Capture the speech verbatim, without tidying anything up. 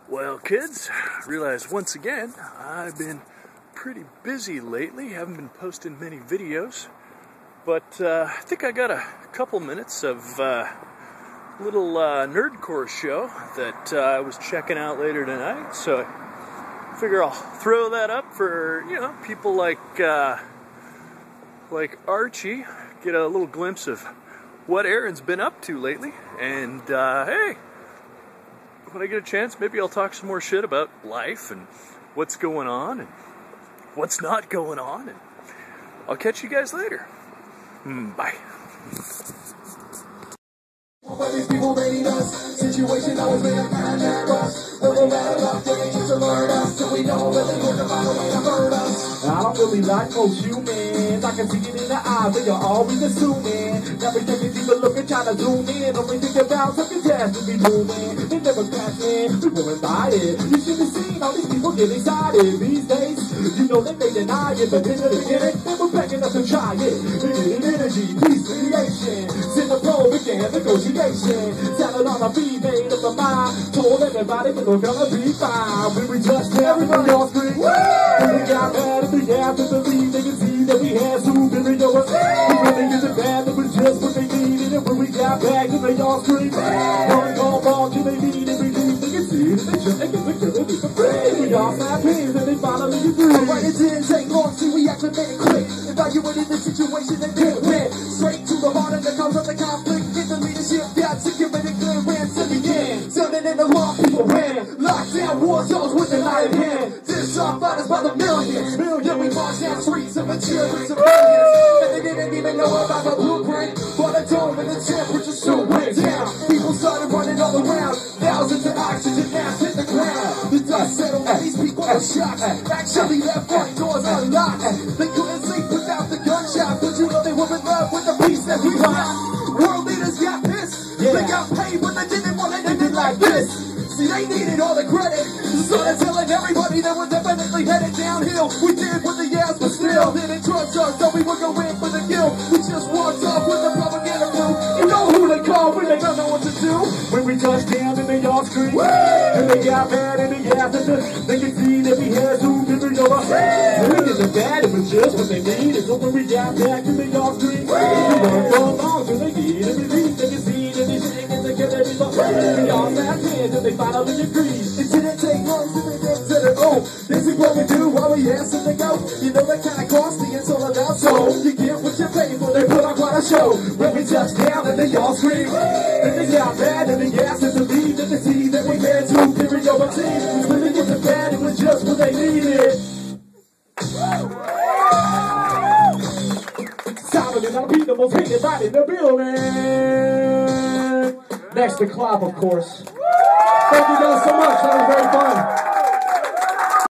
Well, kids, realize once again I've been pretty busy lately. Haven't been posting many videos, but uh, I think I got a couple minutes of uh, little uh, nerdcore show that uh, I was checking out later tonight. So I figure I'll throw that up for you know people like uh, like Archie, get a little glimpse of what Aaron's been up to lately, and uh, hey. When I get a chance, maybe I'll talk some more shit about life and what's going on and what's not going on. And I'll catch you guys later. Mm, bye. People rating us, situation always been a kind of us. But they got enough things to learn us, so we know that they look about a way to hurt us. I don't really like most humans, I can see it in the eyes, but you're always assuming. Never taking deeper look and trying to zoom in. Only think about some catastrophe moving. They never pass in, we going by it. You should have seen all these people get excited these days. You know that they deny it, but in the beginning, they were begging us to try it. Limited energy, peace, creation. Send the probe again, negotiation. Sounded on a beat made up the mind. Told everybody that we're gonna be fine. When we touched everybody on screen. When we got mad and we have to believe they can see that we had superior. We really isn't bad, that was just what they needed. And when we got back, then they all screamed. Don't go wrong till they need every need. They can see that they just ain't gonna kill it for free. We all snap hands and they finally agree. Alright, it didn't take long till we actually made it quick. Evaluated the situation and then went straight to the heart of the cause of the conflict. Get the leadership, got to give it a clear answer again. Sounding in the law, people ran. Lockdown war zones with an iron hand. This our fighters by the millions. Million we march down streets of material civilians. And they didn't even know about the blueprint. For the dome and the temperature still went down. People started running all around. Thousands of oxygen masks hit the ground. The dust settled and these people were shocked. Actually their front doors unlocked. They couldn't sleep without the gunshot. But you know they were in love with the peace that we got. World leaders got pissed. Yeah. They got paid, but they didn't want it ended like this. See, they needed all the credit. So they're telling everybody that we're definitely headed downhill. We did with the yes, but still didn't trust us. So we would go in for the kill. We just walked off with the propaganda crew. You know who they call when they don't know what to do. When we touched down and they all screamed. And they got mad and they asked us. They could see that we had two different of us. We didn't bad, it was just what they needed. So when we got back and they all screamed. We weren't so long till they needed everything. They could see that they sing and they get everything. We all laughed hands and they finally agreed. It didn't take long till they get to the oh, this is what we do while we answer the go. You know that kind of costly, it's all about soul. You get what you pay for, they put on quite a show. When we touch down and they all scream. And they got mad and they asked us to leave. And they see that we had two period over team. When they get the bad, it was just what they needed. Solid and I'll be the most hated right in the building. Next to Klopp, of course. Thank you guys so much. That was very fun.